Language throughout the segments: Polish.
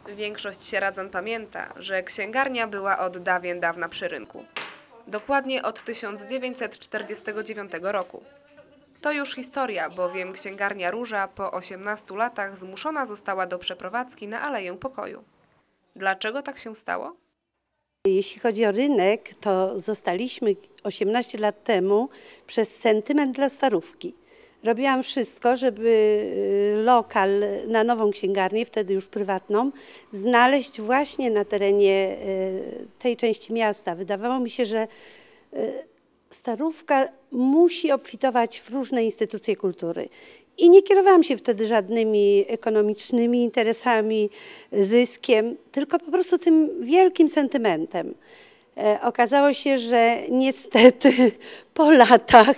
Większość sieradzan pamięta, że księgarnia była od dawien dawna przy rynku. Dokładnie od 1949 roku. To już historia, bowiem księgarnia Róża po 18 latach zmuszona została do przeprowadzki na Aleję Pokoju. Dlaczego tak się stało? Jeśli chodzi o rynek, to zostaliśmy 18 lat temu przez sentyment dla Starówki. Robiłam wszystko, żeby lokal na nową księgarnię, wtedy już prywatną, znaleźć właśnie na terenie tej części miasta. Wydawało mi się, że Starówka musi obfitować w różne instytucje kultury. I nie kierowałam się wtedy żadnymi ekonomicznymi interesami, zyskiem, tylko po prostu tym wielkim sentymentem. Okazało się, że niestety po latach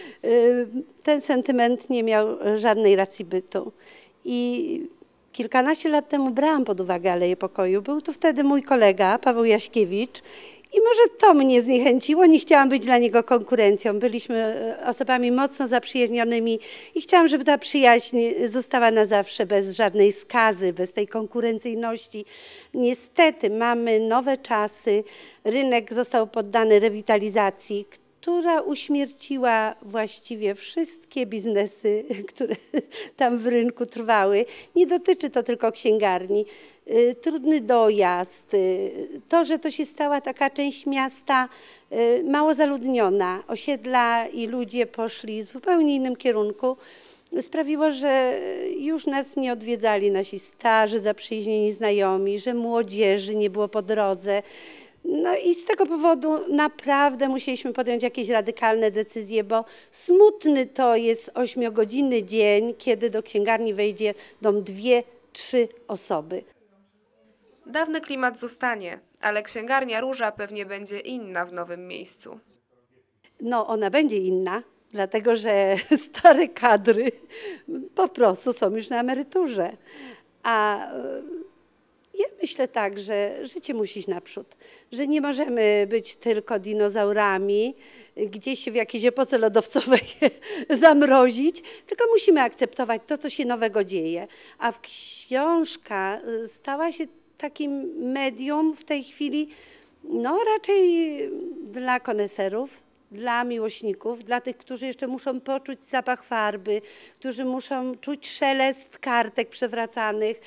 ten sentyment nie miał żadnej racji bytu. I kilkanaście lat temu brałam pod uwagę Aleję Pokoju. Był to wtedy mój kolega Paweł Jaśkiewicz. I może to mnie zniechęciło, nie chciałam być dla niego konkurencją. Byliśmy osobami mocno zaprzyjaźnionymi i chciałam, żeby ta przyjaźń została na zawsze, bez żadnej skazy, bez tej konkurencyjności. Niestety mamy nowe czasy, rynek został poddany rewitalizacji, która uśmierciła właściwie wszystkie biznesy, które tam w rynku trwały. Nie dotyczy to tylko księgarni. Trudny dojazd, to, że to się stała taka część miasta mało zaludniona, osiedla i ludzie poszli w zupełnie innym kierunku, sprawiło, że już nas nie odwiedzali nasi starzy, zaprzyjaźnieni znajomi, że młodzieży nie było po drodze. No i z tego powodu naprawdę musieliśmy podjąć jakieś radykalne decyzje, bo smutny to jest 8-godzinny dzień, kiedy do księgarni wejdzie 2-3 osoby. Dawny klimat zostanie, ale księgarnia Róża pewnie będzie inna w nowym miejscu. No, ona będzie inna, dlatego że stare kadry po prostu są już na emeryturze. A ja myślę tak, że życie musi iść naprzód, że nie możemy być tylko dinozaurami, gdzieś się w jakiejś epoce lodowcowej zamrozić, tylko musimy akceptować to, co się nowego dzieje. A książka stała się takim medium w tej chwili, no raczej dla koneserów, dla miłośników, dla tych, którzy jeszcze muszą poczuć zapach farby, którzy muszą czuć szelest kartek przewracanych.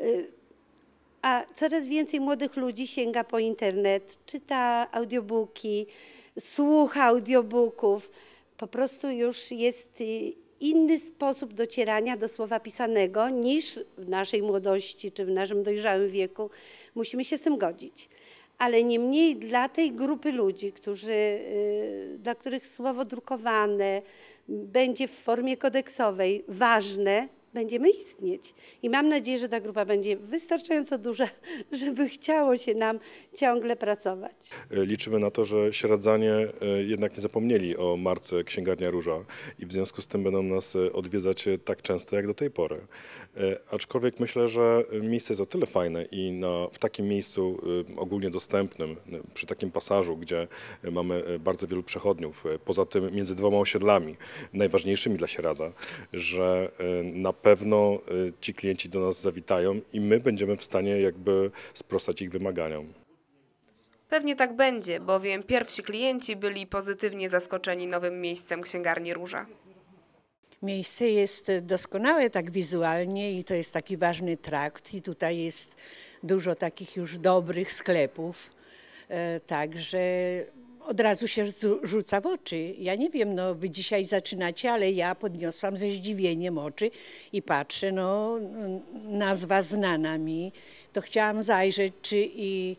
A coraz więcej młodych ludzi sięga po internet, czyta audiobooki, słucha audiobooków. Po prostu już jest inny sposób docierania do słowa pisanego niż w naszej młodości czy w naszym dojrzałym wieku. Musimy się z tym godzić. Ale niemniej dla tej grupy ludzi, dla których słowo drukowane będzie w formie kodeksowej ważne, będziemy istnieć. I mam nadzieję, że ta grupa będzie wystarczająco duża, żeby chciało się nam ciągle pracować. Liczymy na to, że sieradzanie jednak nie zapomnieli o marce Księgarnia Róża i w związku z tym będą nas odwiedzać tak często jak do tej pory. Aczkolwiek myślę, że miejsce jest o tyle fajne i w takim miejscu ogólnie dostępnym, przy takim pasażu, gdzie mamy bardzo wielu przechodniów, poza tym między dwoma osiedlami, najważniejszymi dla Sieradza, że na pewno ci klienci do nas zawitają i my będziemy w stanie jakby sprostać ich wymaganiom. Pewnie tak będzie, bowiem pierwsi klienci byli pozytywnie zaskoczeni nowym miejscem księgarni Róża. Miejsce jest doskonałe tak wizualnie i to jest taki ważny trakt i tutaj jest dużo takich już dobrych sklepów, także od razu się rzuca w oczy. Ja nie wiem, no wy dzisiaj zaczynacie, ale ja podniosłam ze zdziwieniem oczy i patrzę, no nazwa znana mi, to chciałam zajrzeć, czy i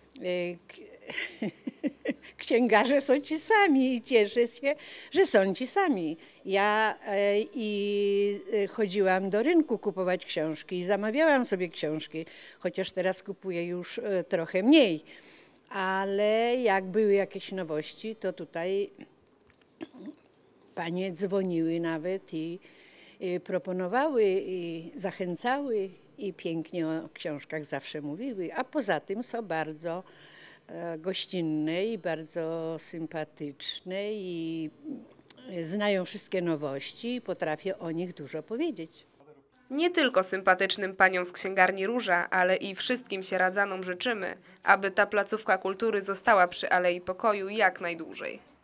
księgarze są ci sami i cieszę się, że są ci sami. Ja chodziłam do rynku kupować książki i zamawiałam sobie książki, chociaż teraz kupuję już trochę mniej. Ale jak były jakieś nowości, to tutaj panie dzwoniły nawet i proponowały i zachęcały i pięknie o książkach zawsze mówiły, a poza tym są bardzo gościnne i bardzo sympatyczne i znają wszystkie nowości i potrafię o nich dużo powiedzieć. Nie tylko sympatycznym paniom z księgarni Róża, ale i wszystkim sieradzanom życzymy, aby ta placówka kultury została przy Alei Pokoju jak najdłużej.